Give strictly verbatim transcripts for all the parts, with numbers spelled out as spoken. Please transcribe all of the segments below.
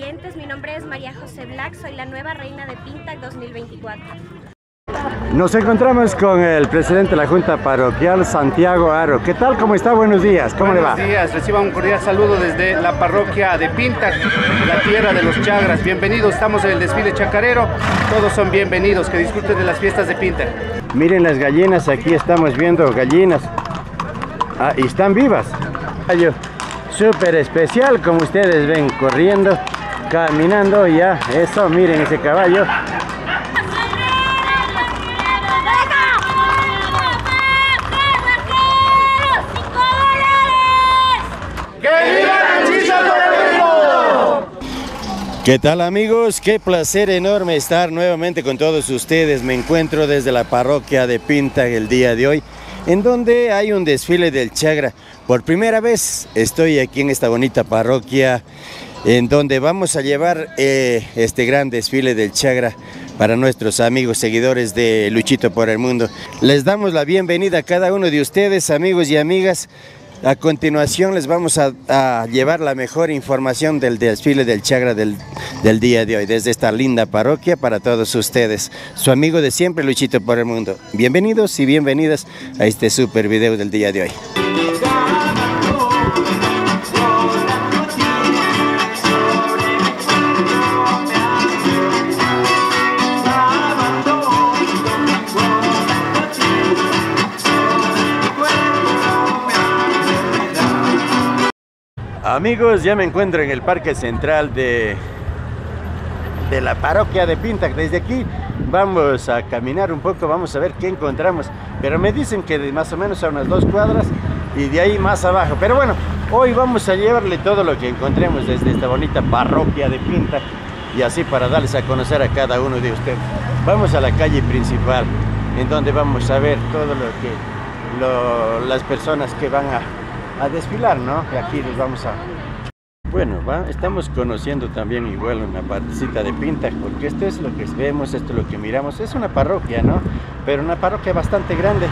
oyentes, mi nombre es María José Black, soy la nueva reina de Pintac dos mil veinticuatro. Nos encontramos con el presidente de la Junta Parroquial, Santiago Haro. ¿Qué tal? ¿Cómo está? Buenos días. ¿Cómo Buenos le va? Buenos días. Reciba un cordial saludo desde la parroquia de Pintac, la tierra de los chagras. Bienvenidos. Estamos en el desfile chacarero. Todos son bienvenidos. Que disfruten de las fiestas de Pintac. Miren las gallinas. Aquí estamos viendo gallinas. Ah, y están vivas. Súper especial, como ustedes ven, corriendo, caminando. Ya, eso, miren ese caballo. ¿Qué tal, amigos? Qué placer enorme estar nuevamente con todos ustedes. Me encuentro desde la parroquia de Pintac el día de hoy, en donde hay un desfile del Chagra. Por primera vez estoy aquí en esta bonita parroquia, en donde vamos a llevar eh, este gran desfile del Chagra para nuestros amigos seguidores de Luchito por el Mundo. Les damos la bienvenida a cada uno de ustedes, amigos y amigas. A continuación les vamos a, a llevar la mejor información del desfile del Chagra del, del día de hoy, desde esta linda parroquia para todos ustedes. Su amigo de siempre, Luchito por el Mundo. Bienvenidos y bienvenidas a este super video del día de hoy. Amigos, ya me encuentro en el parque central de, de la parroquia de Pintac. Desde aquí vamos a caminar un poco, vamos a ver qué encontramos. Pero me dicen que de más o menos a unas dos cuadras y de ahí más abajo. Pero bueno, hoy vamos a llevarle todo lo que encontremos desde esta bonita parroquia de Pintac. Y así para darles a conocer a cada uno de ustedes. Vamos a la calle principal, en donde vamos a ver todo lo que lo, las personas que van a... a desfilar, ¿no? Y aquí nos vamos a... Bueno, va, estamos conociendo también igual una partecita de Pintac, porque esto es lo que vemos, esto es lo que miramos. Es una parroquia, ¿no? Pero una parroquia bastante grande,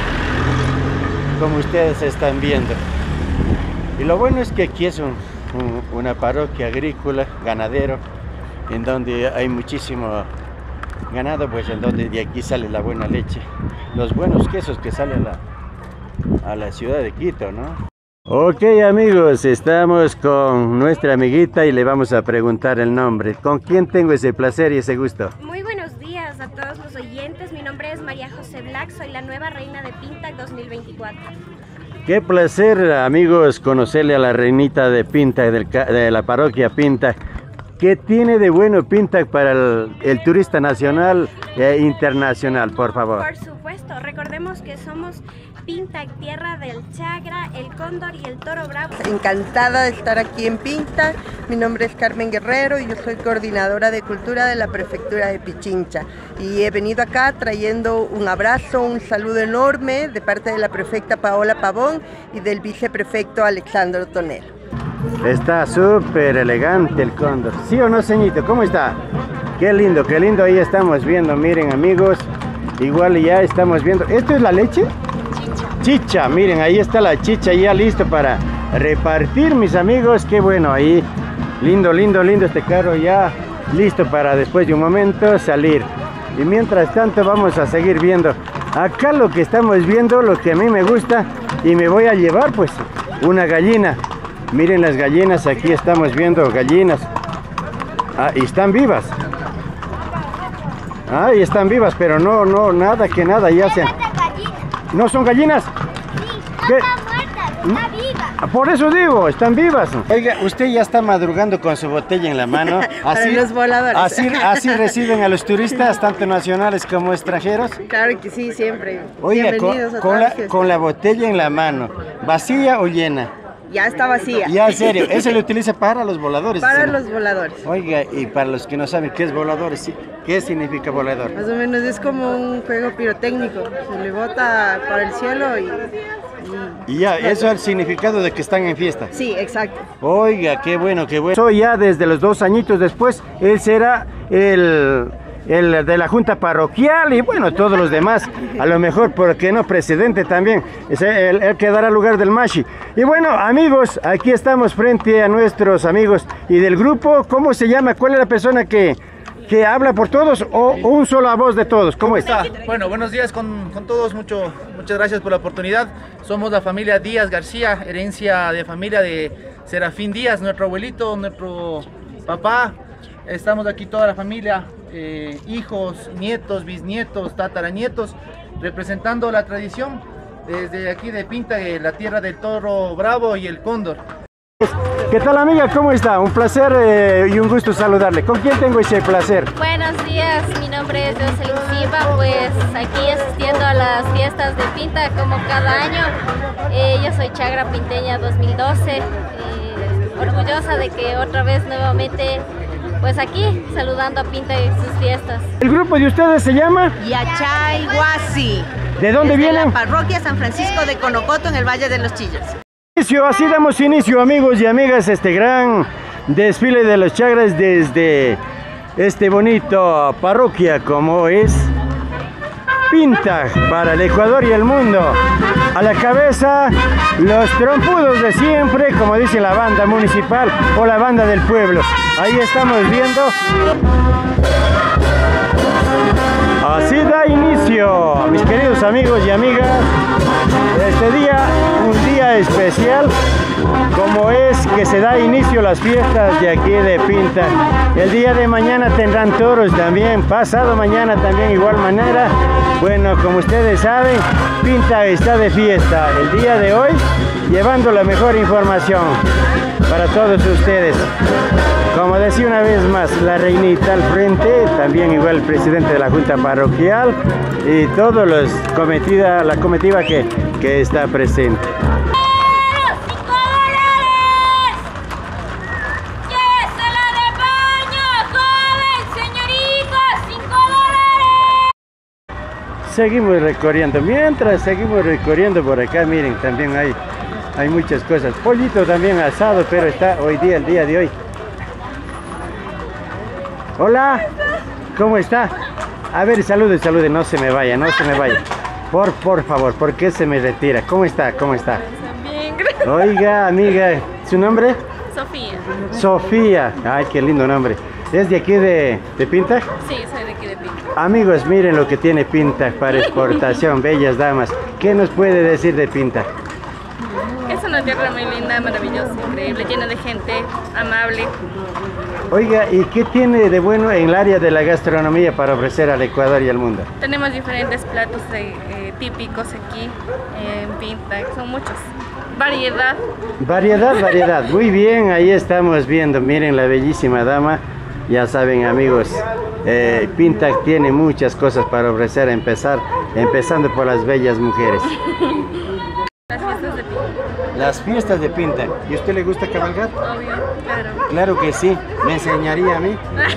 como ustedes están viendo. Y lo bueno es que aquí es un, un, una parroquia agrícola, ganadero, en donde hay muchísimo ganado, pues en donde de aquí sale la buena leche, los buenos quesos que salen a la, a la ciudad de Quito, ¿no? Ok, amigos, estamos con nuestra amiguita y le vamos a preguntar el nombre. ¿Con quién tengo ese placer y ese gusto? Muy buenos días a todos los oyentes, mi nombre es María José Black, soy la nueva reina de Pintac dos mil veinticuatro. Qué placer, amigos, conocerle a la reinita de Pintac, del, de la parroquia Pintac. ¿Qué tiene de bueno Pintac para el, el turista nacional e internacional, por favor? Por supuesto, recordemos que somos Pintac, tierra del Chagra, el cóndor y el toro bravo. Encantada de estar aquí en Pintac. Mi nombre es Carmen Guerrero y yo soy coordinadora de cultura de la prefectura de Pichincha. Y he venido acá trayendo un abrazo, un saludo enorme de parte de la prefecta Paola Pavón y del viceprefecto Alexandro Tonel. Está súper elegante el cóndor. ¿Sí o no, ceñito? ¿Cómo está? Qué lindo, qué lindo. Ahí estamos viendo, miren, amigos. Igual ya estamos viendo. ¿Esto es la leche? Chicha. Chicha, miren, ahí está la chicha ya listo para repartir, mis amigos. Qué bueno, ahí. Lindo, lindo, lindo este carro ya listo para después de un momento salir. Y mientras tanto vamos a seguir viendo. Acá lo que estamos viendo, lo que a mí me gusta y me voy a llevar, pues, una gallina. Miren las gallinas, aquí estamos viendo gallinas. Ah, y están vivas. Ah, y están vivas, pero no, no, nada que nada, ya se... ¿No son gallinas? Sí, están muertas, están vivas. Por eso digo, están vivas. Oiga, usted ya está madrugando con su botella en la mano. Así, para los voladores. Así, así reciben a los turistas, tanto nacionales como extranjeros. Claro que sí, siempre. Oiga, bienvenidos con, a con, la, fiesta. con la botella en la mano, ¿vacía o llena? Ya está vacía. Ya, en serio, eso lo utiliza para los voladores. Para ¿sí? los voladores. Oiga, y para los que no saben qué es voladores, ¿qué significa volador? Más o menos es como un juego pirotécnico. Se le bota para el cielo y... Y, y ya, eso es el significado de que están en fiesta. Sí, exacto. Oiga, qué bueno, qué bueno. Eso ya desde los dos añitos después, él será el... el de la Junta Parroquial y bueno, todos los demás, a lo mejor, ¿por qué no? Presidente también, es el, el que dará lugar del Mashi. Y bueno, amigos, aquí estamos frente a nuestros amigos y del grupo. ¿Cómo se llama? ¿Cuál es la persona que, que habla por todos o un solo voz de todos? ¿Cómo está? Bueno, buenos días con, con todos, mucho, muchas gracias por la oportunidad. Somos la familia Díaz García, herencia de familia de Serafín Díaz, nuestro abuelito, nuestro papá. Estamos aquí toda la familia, eh, hijos, nietos, bisnietos, tataranietos, representando la tradición desde aquí de Pinta, de la tierra del toro bravo y el cóndor. ¿Qué tal, amiga? ¿Cómo está? Un placer eh, y un gusto saludarle. ¿Con quién tengo ese placer? Buenos días, mi nombre es Jocelyn Silva, pues aquí asistiendo a las fiestas de Pinta como cada año. Eh, yo soy Chagra Pinteña dos mil doce, eh, orgullosa de que otra vez nuevamente, pues aquí saludando a Pinta y sus fiestas. ¿El grupo de ustedes se llama? Yachay Huasi. ¿De dónde Desde vienen? la parroquia San Francisco de Conocoto en el Valle de los Chillos. Así damos inicio, amigos y amigas, este gran desfile de los Chagras desde este bonito parroquia como es Pinta para el Ecuador y el mundo. A la cabeza los trompudos de siempre, como dice la banda municipal o la banda del pueblo. Ahí estamos viendo. Así da inicio, mis queridos amigos y amigas, este día, un día especial, como es que se da inicio a las fiestas de aquí de Pinta. El día de mañana tendrán toros también, pasado mañana también igual manera. Bueno, como ustedes saben, Pinta está de fiesta el día de hoy, llevando la mejor información para todos ustedes. Como decía una vez más, la reinita al frente, también igual el presidente de la Junta Parroquial y todos los comitiva, la comitiva que, que está presente. Seguimos recorriendo, mientras seguimos recorriendo por acá, miren, también hay, hay muchas cosas. Pollito también asado, pero está hoy día, el día de hoy. Hola, ¿cómo está? A ver, salude, salude, no se me vaya, no se me vaya. Por, por favor, ¿por qué se me retira? ¿Cómo está? ¿Cómo está? Bien, gracias. Oiga, amiga, ¿su nombre? Sofía. Sofía. Ay, qué lindo nombre. ¿Es de aquí de, de Pinta? Sí, soy de aquí de Pinta. Amigos, miren lo que tiene Pinta para exportación, bellas damas. ¿Qué nos puede decir de Pinta? Es una tierra muy linda, maravillosa, increíble, llena de gente, amable. Oiga, ¿y qué tiene de bueno en el área de la gastronomía para ofrecer al Ecuador y al mundo? Tenemos diferentes platos eh, eh, típicos aquí eh, en Pinta, son muchos. Variedad. Variedad, variedad. Muy bien, ahí estamos viendo. Miren la bellísima dama. Ya saben, amigos, eh, Pinta tiene muchas cosas para ofrecer, a empezar, empezando por las bellas mujeres. Las fiestas de Pinta. Las fiestas de Pinta. ¿Y a usted le gusta cabalgar? Obvio, claro. Claro que sí. ¿Me enseñaría a mí?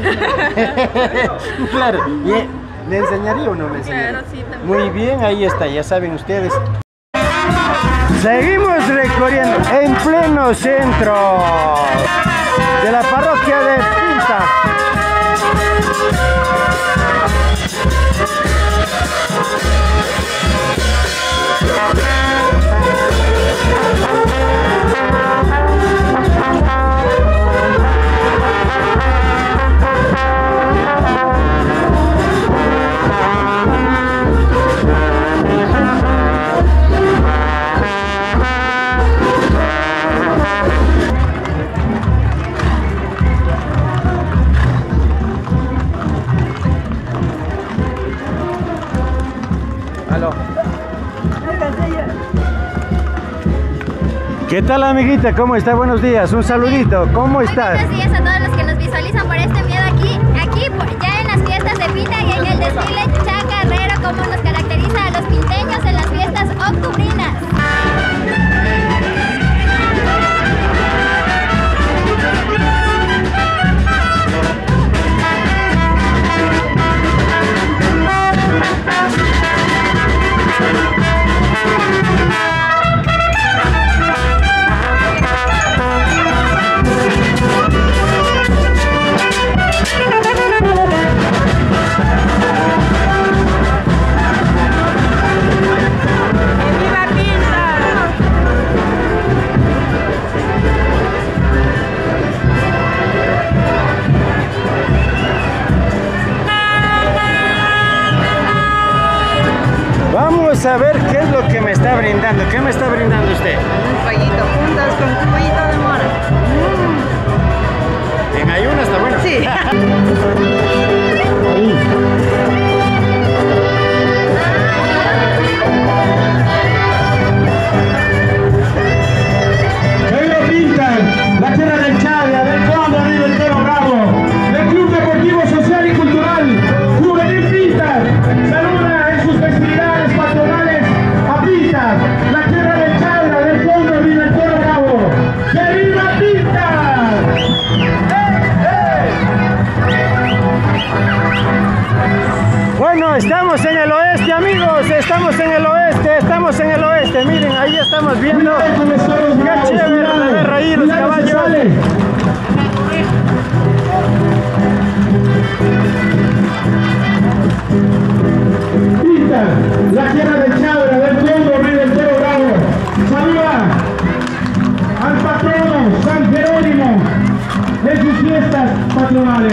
Claro. ¿Y ¿me enseñaría o no me enseñaría? Claro, sí, también. Muy bien, ahí está, ya saben ustedes. Seguimos recorriendo en pleno centro de la parroquia de Pinta. ¿Qué tal, amiguita? ¿Cómo está? Buenos días, un saludito. ¿Cómo estás? Buenos días a todos los que nos visualizan por este medio aquí, aquí por- ya en las fiestas de Pinta y en el desfile chacarrero, como nos caracteriza a los pinteños en las fiestas octubrinas. vamos a ver qué es lo que me está brindando. ¿Qué me está brindando usted? Un rayito juntas con juguito de mora. Mm. En ayunas está bueno. Sí. La tierra del Chagra, del Fondo Río del Toro Bravo, del Club Deportivo Social y Cultural Juvenil Pinta, saluda en sus festividades patronales a Pinta, la tierra del Chagra, del Fondo Río del Toro Bravo. ¡Que viva Pinta! Bueno, estamos en el oeste, amigos, estamos en el oeste, estamos en el oeste, miren, ahí estamos viendo qué chévere la guerra ahí, los caballos. Pinta, la tierra del Chagra, del Fondo Río del Toro Bravo, saluda al patrono San Jerónimo en sus fiestas patronales.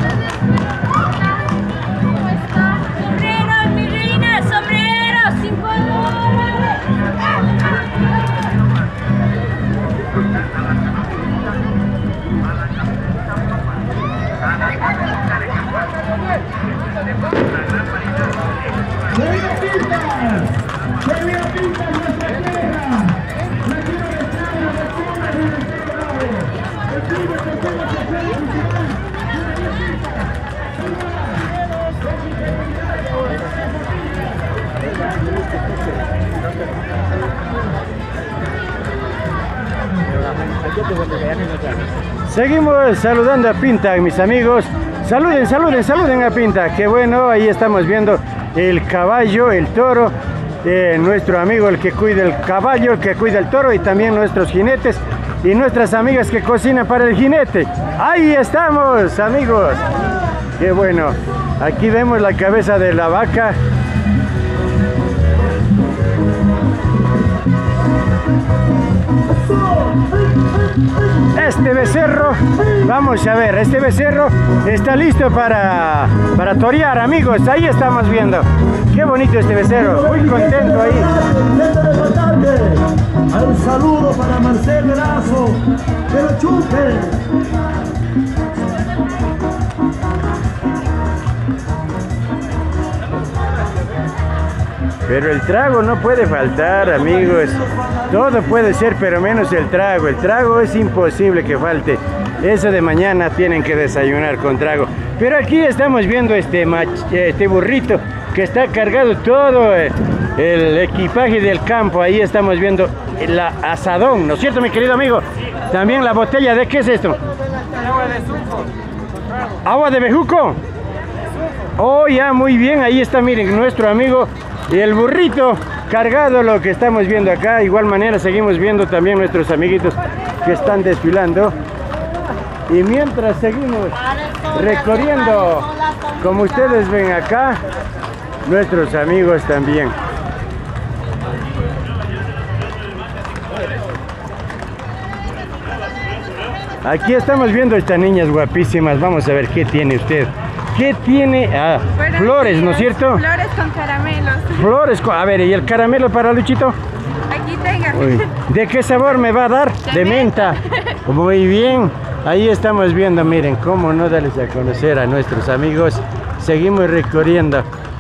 Seguimos saludando a Pinta, mis amigos. Saluden, saluden, saluden a Pinta. Qué bueno, ahí estamos viendo el caballo, el toro, eh, nuestro amigo el que cuida el caballo, el que cuida el toro y también nuestros jinetes y nuestras amigas que cocinan para el jinete. Ahí estamos, amigos. Qué bueno. Aquí vemos la cabeza de la vaca. Este becerro, vamos a ver, este becerro está listo para, para torear, amigos. Ahí estamos viendo. Qué bonito este becerro, muy contento ahí. Un saludo para Marcel Verazo, que lo chupe. Pero el trago no puede faltar, amigos. Todo puede ser, pero menos el trago. El trago es imposible que falte. Eso de mañana tienen que desayunar con trago. Pero aquí estamos viendo este, mach este burrito que está cargado todo el equipaje del campo. Ahí estamos viendo el asadón, ¿no es cierto, mi querido amigo? También la botella, ¿de qué es esto? Agua de sulfo. ¿Agua de bejuco? Oh, ya, muy bien. Ahí está, miren, nuestro amigo. Y el burrito cargado, lo que estamos viendo acá. De igual manera seguimos viendo también nuestros amiguitos que están desfilando. Y mientras seguimos recorriendo, como ustedes ven acá, nuestros amigos también. Aquí estamos viendo estas niñas guapísimas. Vamos a ver qué tiene usted. ¿Qué tiene? Ah, Buenos flores, días. ¿no es cierto? Flores con caramelos. Flores con... A ver, ¿y el caramelo para Luchito? Aquí tengan. Uy, ¿de qué sabor me va a dar? De De menta. Muy bien. Ahí estamos viendo, miren, cómo no darles a conocer a nuestros amigos. Seguimos recorriendo.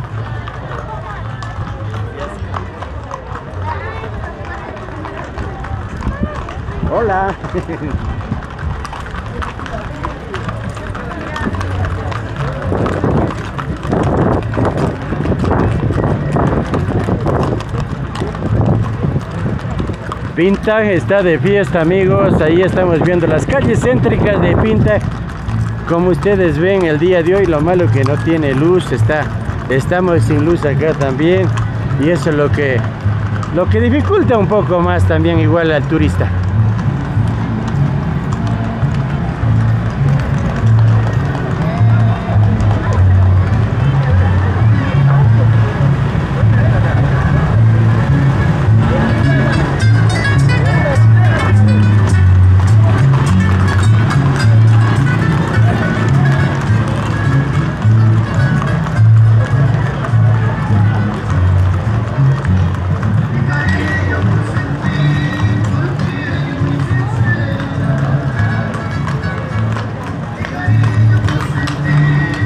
Hola. Pinta está de fiesta, amigos. Ahí estamos viendo las calles céntricas de Pinta. Como ustedes ven el día de hoy, lo malo que no tiene luz. Está, estamos sin luz acá también. Y eso es lo que, lo que dificulta un poco más también igual al turista.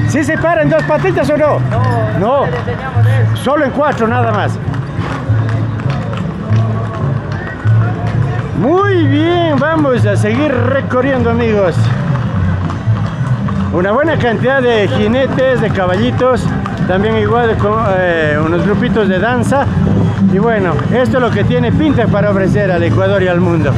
¿Sí se para en dos patitas o no? No, no. Solo en cuatro nada más. Muy bien, vamos a seguir recorriendo, amigos. Una buena cantidad de jinetes, de caballitos, también igual de, eh, unos grupitos de danza. Y bueno, esto es lo que tiene Pintac para ofrecer al Ecuador y al mundo.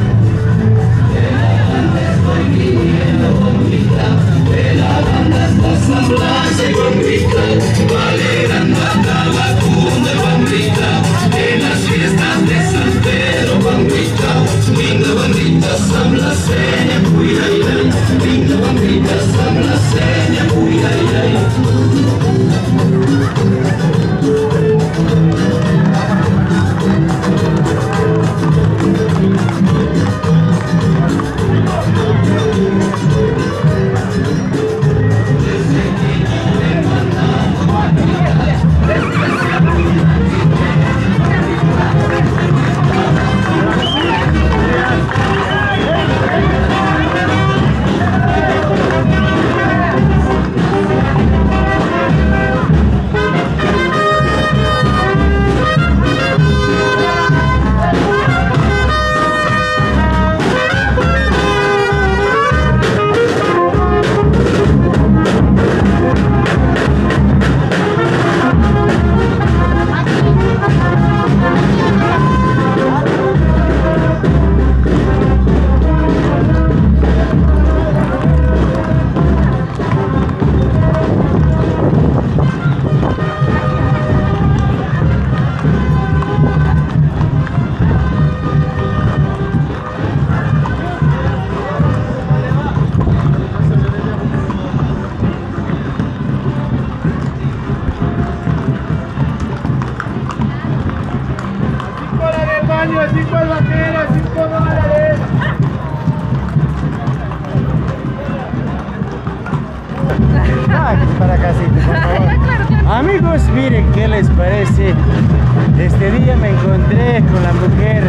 Para casita, por favor. Amigos, miren qué les parece. Este día me encontré con la mujer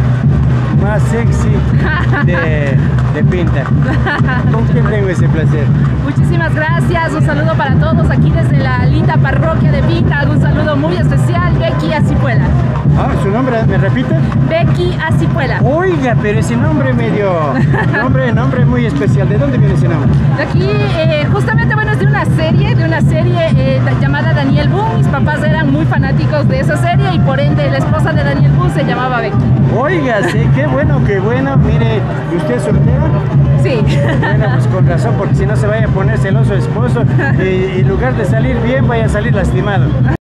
más sexy de, de Pintac. ¿Con quién tengo ese placer? Muchísimas gracias, un saludo para todos aquí desde la linda parroquia de Pintac. Un saludo muy especial, Becky Acipuela. Ah, ¿su nombre me repite? Becky Acipuela. Oiga, pero ese nombre medio, nombre, nombre muy especial. ¿De dónde viene ese nombre? De aquí, eh, justamente, bueno, es de una serie, de una serie eh, llamada Daniel Boone. Mis papás eran muy fanáticos de esa serie y por ende la esposa de Daniel Boone se llamaba Becky. Oiga, sí, qué bueno, qué bueno. Mire, ¿y usted es soltera? Sí. Bueno, pues con razón, porque si no se vaya a poner celoso esposo y en lugar de salir bien, vaya a salir lastimado.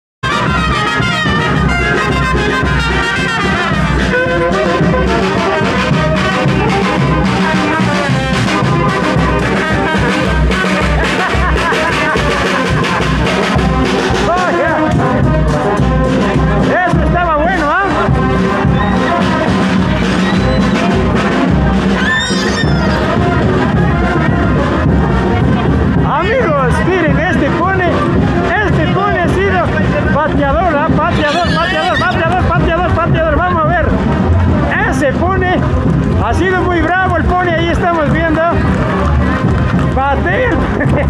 Amigos, miren, este pone, este pone ha sido pateador, ¿eh? pateador, pateador, pateador, pateador, pateador, vamos a ver. Ese pone ha sido muy bravo el pone, ahí estamos viendo. Patea.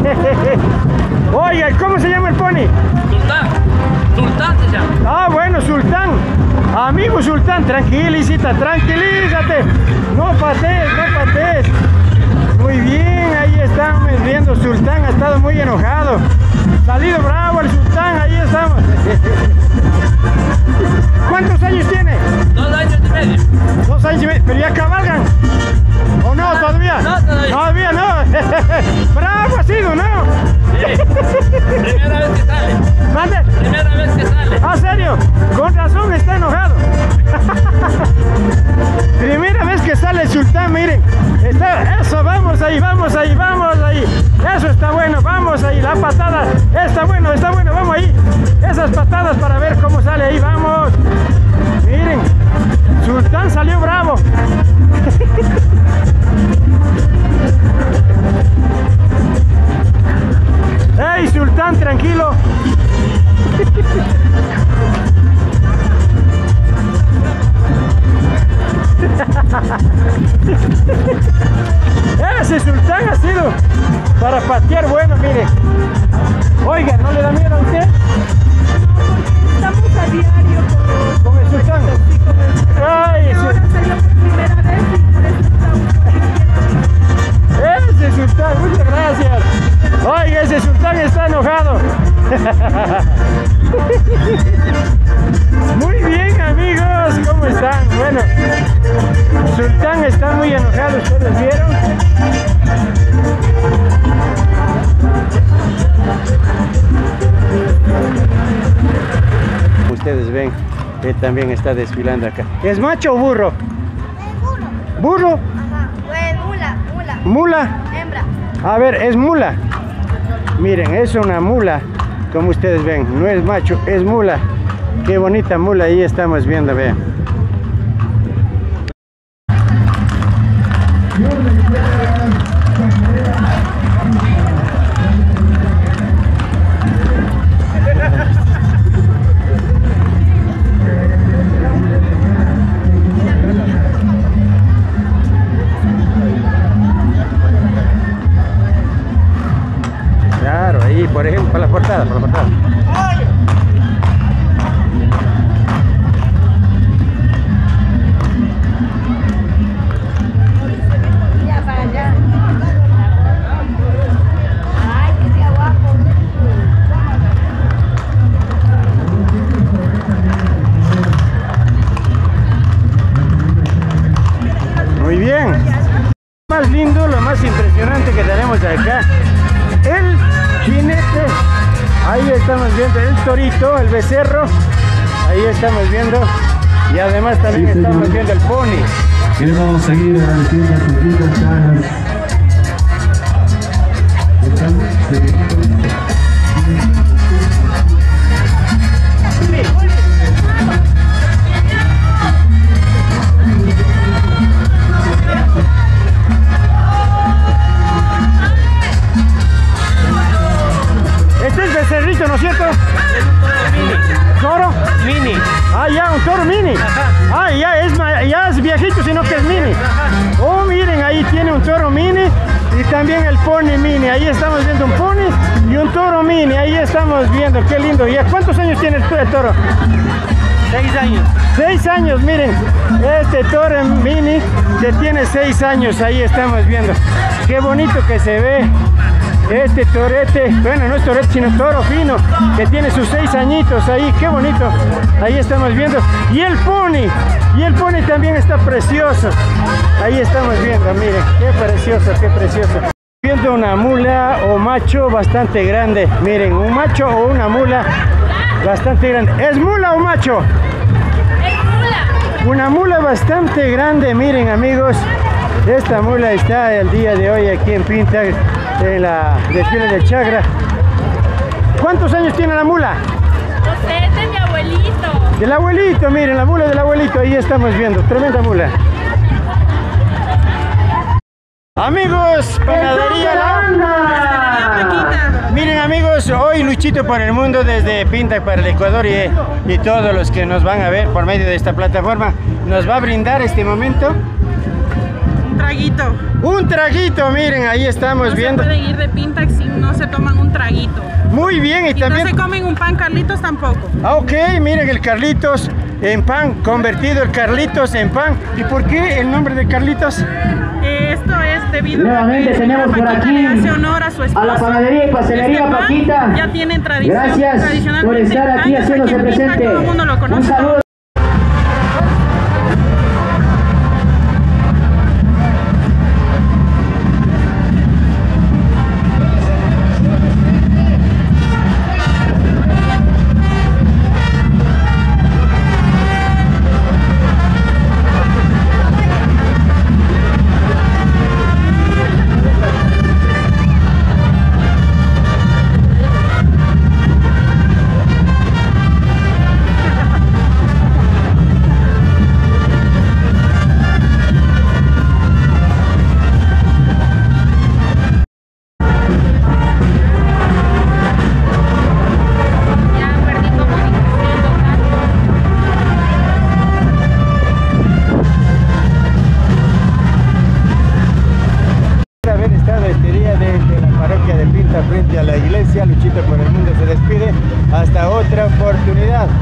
Oiga, ¿cómo se llama el pony? Sultán, Sultán se llama. Ah, bueno, Sultán. Amigo Sultán, tranquilízate, tranquilízate. No patees, no patees. Muy bien, ahí estamos viendo, Sultán ha estado muy enojado. Salido bravo el Sultán, ahí estamos. ¿Cuántos años tiene? Dos años y medio. Dos años y medio, pero ya cabalgan. ¿O no, todavía? No, todavía. Todavía no. Bravo ha sido, ¿no? Sí. Primera vez que sale. ¿Mande? Primera vez que sale. ¿Ah, serio? Con razón está enojado. Primera vez que sale el Sultán, miren. Está, eso, vamos ahí, vamos ahí, vamos ahí. Eso está bueno, vamos ahí. La patada está bueno, está bueno, vamos ahí. Esas patadas para ver cómo sale ahí, vamos. Miren, Sultán salió bravo. ¡Ey, Sultán, tranquilo! Ese Sultán ha sido para patear bueno, mire. Oiga, ¿no le da miedo a usted? Estamos a diario ¿Con el sultán? Sí, con el sultán. Ay, Y ahora salió por primera vez y por eso estamos. ese sultán, muchas gracias. Oiga, ese sultán está enojado. Muy bien, amigos, ¿cómo están? Bueno, sultán está muy enojado, ¿ustedes vieron? Ustedes ven, él también está desfilando acá. ¿Es macho o burro? ¿Burro? Ajá. Pues mula, mula. ¿Mula? Hembra. A ver, es mula. Miren, es una mula, como ustedes ven, no es macho, es mula. Qué bonita mula, ahí estamos viendo, vean. Claro, ahí, por ejemplo, para la portada, para la portada. Muy bien. Lo más lindo, lo más impresionante que tenemos acá, el jinete. Ahí estamos viendo el torito, el becerro. Ahí estamos viendo. Y además también sí, estamos viendo el pony. Queremos seguir agradeciendo a sus lindas caras. Este es becerrito, ¿no es cierto? ¿Toro? Mini. Ah, ya, un toro mini. Ah, ya es, ya es viejito, sino que es mini. Oh, miren, ahí tiene un toro mini y también el pony mini. Ahí estamos viendo un pony y un toro mini. Ahí estamos viendo, qué lindo. ¿Y cuántos años tiene el, el toro? Seis años. Seis años, miren. Este toro mini que tiene seis años. Ahí estamos viendo. Qué bonito que se ve. Este torete, bueno, no es torete, sino toro fino, que tiene sus seis añitos ahí, qué bonito. Ahí estamos viendo. Y el pony, y el pony también está precioso. Ahí estamos viendo, miren, qué precioso, qué precioso. Viendo una mula o macho bastante grande. Miren, un macho o una mula bastante grande. ¿Es mula o macho? Es mula. Una mula bastante grande, miren, amigos. Esta mula está el día de hoy aquí en Pinta, en la desfile de Chagra. ¿Cuántos años tiene la mula? No sé, es de mi abuelito. Del abuelito, miren, la mula del abuelito, ahí estamos viendo, tremenda mula. Amigos, Panadería La Onda. Miren, amigos, hoy Luchito por el Mundo desde Pinta para el Ecuador y, y todos los que nos van a ver por medio de esta plataforma nos va a brindar este momento Un traguito. un traguito. Miren, ahí estamos No viendo. se pueden ir de Pintax si no se toman un traguito. Muy bien, y, Y también no se comen un pan Carlitos tampoco. Ah, ok, miren el Carlitos en pan, convertido el Carlitos en pan. ¿Y por qué el nombre de Carlitos? Eh, Esto es debido Nuevamente a que tenemos por Paquita aquí le hace honor a su esposo. a la panadería y pastelería Este pan Paquita. Ya tienen tradición. Gracias por tradicionalmente estar aquí años haciéndose en Pinta, presente. todo el mundo lo Un conoce. saludo. a la iglesia. Luchito por el Mundo se despide. Hasta otra oportunidad.